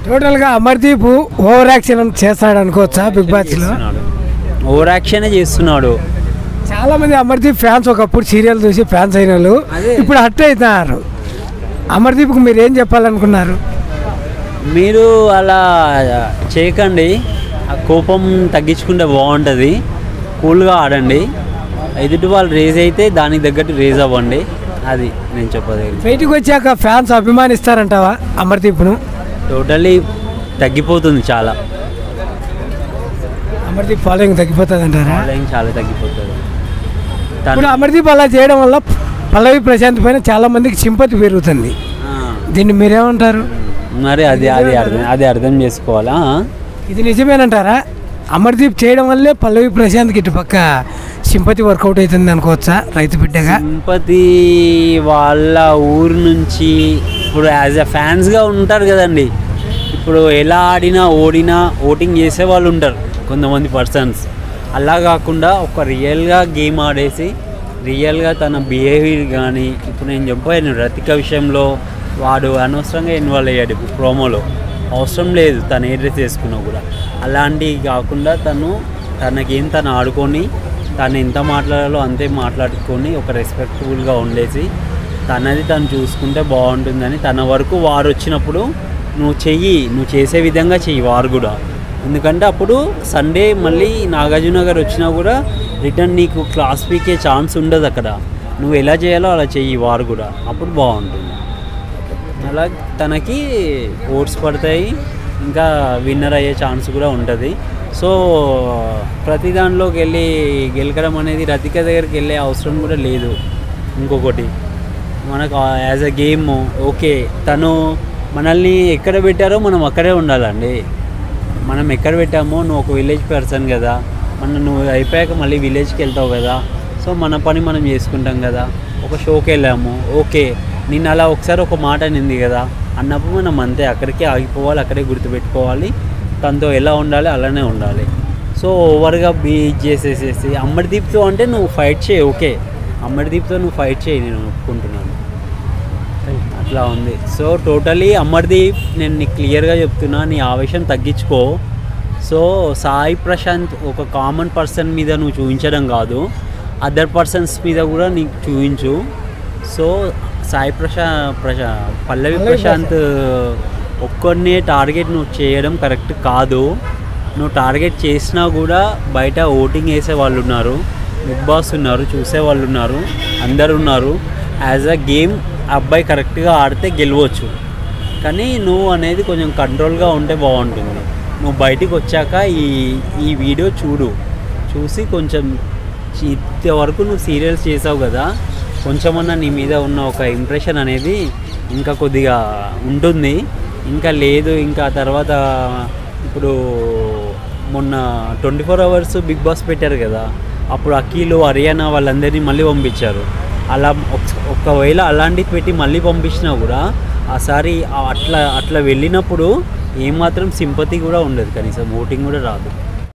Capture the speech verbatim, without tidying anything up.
టోటల్గా Amardeep over action చేస్తాడు అనుకోవచ్చా బిగ్ బాస్లో? ఓవర్ యాక్షనే చేస్తున్నాడు. చాలా మంది అమర్దీప్ ఫ్యాన్స్ ఒకప్పుడు సీరియల్ చూసి ఫ్యాన్స్ అయిన వాళ్ళు ఇప్పుడు హట్ అవుతున్నారు. అమర్దీప్కి మీరు ఏం చెప్పాలనుకున్నారు? మీరు అలా చేయకండి, ఆ కోపం తగ్గించుకుంటే బాగుంటుంది. కూల్గా ఆడండి. ఎదుటి వాళ్ళు రేజ్ అయితే దానికి తగ్గట్టు రేజ్ అవ్వండి. అది నేను చెప్పదు. బయటికి వచ్చాక ఫ్యాన్స్ అభిమానిస్తారంటావా అమర్దీప్ను? టోటల్లీ తగ్గిపోతుంది. చాలా అమర్దీప్ ఫాలోయింగ్ తగ్గిపోతుంది అంటారా? ఫాలోయింగ్ చాలా తగ్గిపోతుంది. ఇప్పుడు అమర్దీప్ అలా చేయడం వల్ల పల్లవి ప్రశాంత్ పైన చాలా మందికి సింపతి పెరుగుతుంది. దీన్ని మీరేమంటారు? మరి అది అది అర్థం అది అర్థం చేసుకోవాలా? ఇది నిజమేనంటారా? అమర్దీప్ చేయడం వల్లే పల్లవి ప్రశాంత్కి ఇటుపక్క సింపతి వర్కౌట్ అవుతుంది అనుకోవచ్చా రైతు బిడ్డగా? సింపతి వాళ్ళ ఊరు నుంచి ఇప్పుడు యాజ్ ఎ ఫ్యాన్స్గా ఉంటారు కదండి. ఇప్పుడు ఎలా ఆడినా ఓడినా ఓటింగ్ చేసే వాళ్ళు ఉంటారు కొంతమంది పర్సన్స్. అలా కాకుండా ఒక రియల్గా గేమ్ ఆడేసి రియల్గా తన బిహేవియర్ కానీ, ఇప్పుడు నేను చెప్పాను రతిక విషయంలో వాడు అనవసరంగా ఇన్వాల్వ్ అయ్యాడు ప్రోమోలో. అవసరం లేదు తను ఏ డ్రెస్ వేసుకున్నా కూడా. అలాంటివి కాకుండా తను తన గేమ్ తను ఆడుకొని తను ఎంత మాట్లాడాలో అంతే మాట్లాడుకొని ఒక రెస్పెక్టబుల్గా ఉండేసి తనది తను చూసుకుంటే బాగుంటుందని తన వరకు వారు వచ్చినప్పుడు నువ్వు చెయ్యి, నువ్వు చేసే విధంగా చెయ్యి వారు కూడా. ఎందుకంటే అప్పుడు సండే మళ్ళీ నాగార్జున గారు వచ్చినా కూడా రిటర్న్ నీకు క్లాస్ పీకే ఛాన్స్ ఉండదు అక్కడ. నువ్వు ఎలా చేయాలో అలా చెయ్యి వారు కూడా, అప్పుడు బాగుంటుంది. అలా తనకి ఓట్స్ పడతాయి, ఇంకా విన్నర్ అయ్యే ఛాన్స్ కూడా ఉంటుంది. సో ప్రతి దాంట్లోకి వెళ్ళి గెలకడం అనేది రతిక దగ్గరికి వెళ్ళే అవసరం కూడా లేదు. ఇంకొకటి మనకు యాజ్ అ గేమ్ ఓకే, తను మనల్ని ఎక్కడ పెట్టారో మనం అక్కడే ఉండాలండి. మనం ఎక్కడ పెట్టామో, నువ్వు ఒక విలేజ్ పర్సన్ కదా, మన నువ్వు అయిపోయాక మళ్ళీ విలేజ్కి వెళ్తావు కదా. సో మన పని మనం చేసుకుంటాం కదా. ఒక షోకి వెళ్ళాము ఓకే, నిన్న అలా ఒకసారి ఒక మాట నింది కదా అన్నప్పుడు మనం అంతే అక్కడికే ఆగిపోవాలి, అక్కడే గుర్తుపెట్టుకోవాలి. తనతో ఎలా ఉండాలి అలానే ఉండాలి. సో ఓవర్గా బీచ్ చేసేసేసి అమర్దీప్తో అంటే నువ్వు ఫైట్ చేయి ఓకే, అమర్దీప్తో నువ్వు ఫైట్ చేయి, నేను ఒప్పుకుంటున్నాను. అట్లా ఉంది. సో టోటలీ అమర్దీప్ నేను నీకు క్లియర్గా చెప్తున్నా, నీ ఆవేశం తగ్గించుకో. సో సాయి ప్రశాంత్ ఒక కామన్ పర్సన్ మీద నువ్వు చూపించడం కాదు, అదర్ పర్సన్స్ మీద కూడా నీకు చూపించు. సో సాయి ప్రశా ప్రశా పల్లవి ప్రశాంత్ ఒక్కరినే టార్గెట్ నువ్వు చేయడం కరెక్ట్ కాదు. నువ్వు టార్గెట్ చేసినా కూడా బయట ఓటింగ్ వేసే వాళ్ళు ఉన్నారు, బిగ్ బాస్ ఉన్నారు, చూసే వాళ్ళు ఉన్నారు, అందరు ఉన్నారు. యాజ్ అ గేమ్ అబ్బాయి కరెక్ట్గా ఆడితే గెలవచ్చు, కానీ నువ్వు అనేది కొంచెం కంట్రోల్గా ఉంటే బాగుంటుంది. నువ్వు బయటికి వచ్చాక ఈ ఈ వీడియో చూడు, చూసి కొంచెం ఇంతవరకు నువ్వు సీరియల్స్ చేసావు కదా, కొంచెమన్నా నీ మీద ఉన్న ఒక ఇంప్రెషన్ అనేది ఇంకా కొద్దిగా ఉంటుంది. ఇంకా లేదు, ఇంకా తర్వాత ఇప్పుడు మొన్న twenty four hours Bigg Boss పెట్టారు కదా, అప్పుడు అఖిలు హర్యానా వాళ్ళందరినీ మళ్ళీ పంపించారు. అలా ఒకవేళ అలాంటివి పెట్టి మళ్ళీ పంపించినా కూడా ఆసారి అట్లా అట్లా వెళ్ళినప్పుడు ఏమాత్రం సింపతి కూడా ఉండదు, కనీసం ఓటింగ్ కూడా రాదు.